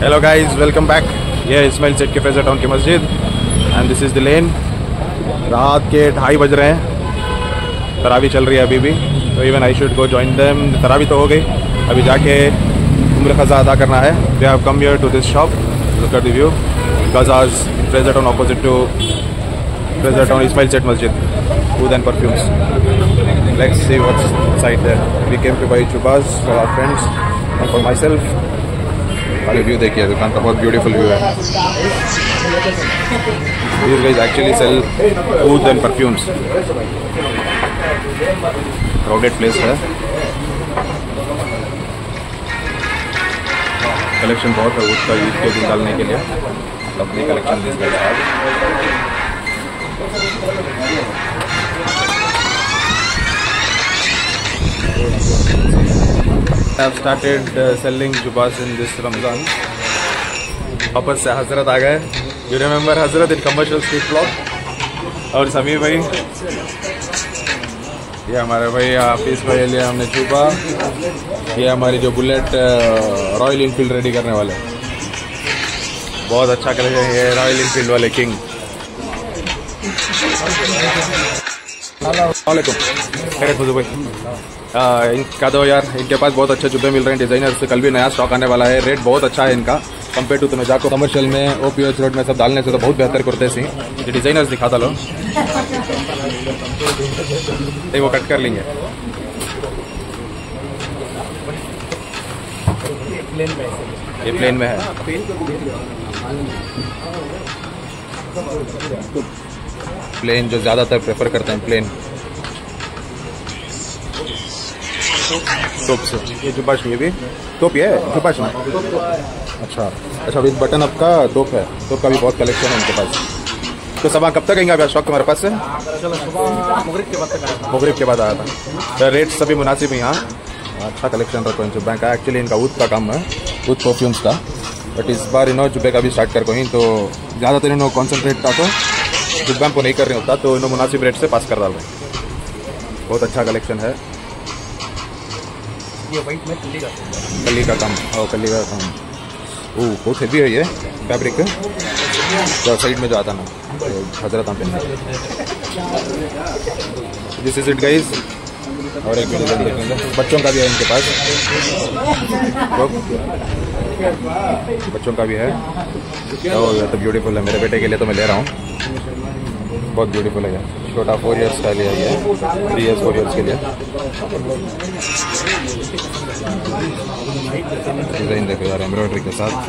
Hello guys, welcome back. ये है इस्माइल सेठ के फ्रेजर टाउन की मस्जिद and this is the lane. रात के 2:30 बज रहे हैं, तरावी चल रही है अभी भी, तो even I should go join them. तरावी तो हो गई, अभी जाके उम्र ख़ज़ा अदा करना है। They have come here to this shop, look at the view, गज़ाज Fraser town opposite to Fraser town Ismail Seth मस्जिद, food and perfumes. Let's see what's inside there. We came to buy जुबास for our friends and for my self. अरे view देखिए, दुकान का बहुत beautiful view है। These guys actually sell food and perfumes. Crowded place है। Collection बहुत है उसका ईद के दिन डालने के लिए। अपनी collection this guys have. I have started selling jubas in this Ramzan. वापस से हजरत आ गए। You remember Hazrat in commercial street block. और समीर भाई, ये हमारे भाई हाफिज भाई लिए हमने जुबा। ये हमारी जो बुलेट रॉयल इनफील्ड रेडी करने वाले, बहुत अच्छा कलेक्शन। ये रॉयल इनफील्ड वाले किंग। अस्सलामुअलैकुम भाई, इनका दो यार, इनके पास बहुत अच्छे जुब्बे मिल रहे हैं डिज़ाइनर से। कल भी नया स्टॉक आने वाला है। रेट बहुत अच्छा है इनका कंपेयर टू तुम्हें जाको कमर्शियल में ओपीएच रोड में सब डालने से तो बहुत बेहतर करते सी। ये डिज़ाइनर्स दिखाता लो, वो कट कर लेंगे। ये प्लेन में है, प्लेन जो ज़्यादातर प्रेफर करते हैं, प्लेन टोप से। ये जुबाश में भी टोप है, जुबाश में अच्छा विद बटन अप का टोप है। टोप का भी बहुत कलेक्शन है इनके पास। तो सब कब तक आएंगे? अभी स्टॉक तुम्हारे पास से मुगरिब के बाद आया था। तो रेट सभी मुनासिब है यहाँ। अच्छा कलेक्शन रखो इन जुब्बे का। एक्चुअली इनका ऊद का काम है, ऊद परफ्यूम्स का। बट इस बार इन्होंने जुब्बे का भी स्टार्ट कर कोई, तो ज़्यादातर इन्होंने कॉन्सेंट्रेट का तो जुब्बे को नहीं कर रहे होता, तो इन्होंने मुनासिब रेट से पास कर डाल रहे। बहुत अच्छा कलेक्शन है। ये वाइट में कली का काम, कली का काम। बहुत हेवी है ये फैब्रिक, जो साइड में जो आता ना, हजरत हम पहनना। This is it guys. और एक वीडियो देखेंगे, बच्चों का भी है इनके पास, बच्चों का भी है। तो ब्यूटीफुल है, मेरे बेटे के लिए तो मैं ले रहा हूँ। बहुत ब्यूटीफुल है, छोटा 4 इयर्स का लिया है, 3 इयर्स 4 इयर्स के लिए। डिज़ाइन देखो यार, एम्ब्रॉयडरी के साथ।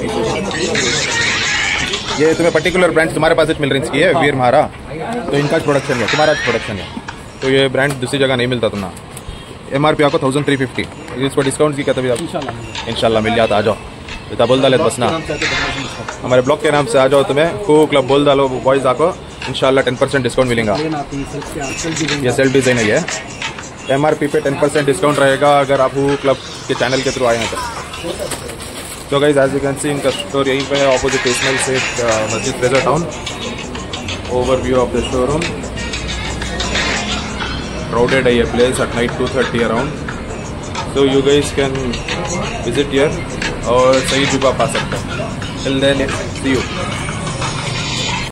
ये तुम्हें पर्टिकुलर ब्रांड तुम्हारे पास मिल रही है, वीर महारा, तो इनका प्रोडक्शन है, तुम्हारा प्रोडक्शन है। तो ये ब्रांड दूसरी जगह नहीं मिलता तुम्हें। MRP आपको 1350। इसको डिस्काउंट की कहते हैं आप? इंशाल्लाह मिल जाता। आ जाओ, इतना बोल डाले बस ना, हमारे ब्लॉग के नाम से आ जाओ। तुम्हें को क्लब बोल डालो बॉयज़ आको, इंशाल्लाह 10% डिस्काउंट मिलेगा। ये सेल्फ डिज़ाइन है। ये MRP पे 10% डिस्काउंट रहेगा अगर आप हु क्लब के चैनल के थ्रू आए हैं तो guys, as you can see इनका स्टोर यहीं पे है, ऑपोजिट इस्माइल सेठ मस्जिद Fraser town. Overview of the showroom. Crowded है ये place at night 2:30 around, so you guys can visit here और सही जुबा पा सकते हैं। Till then, see you.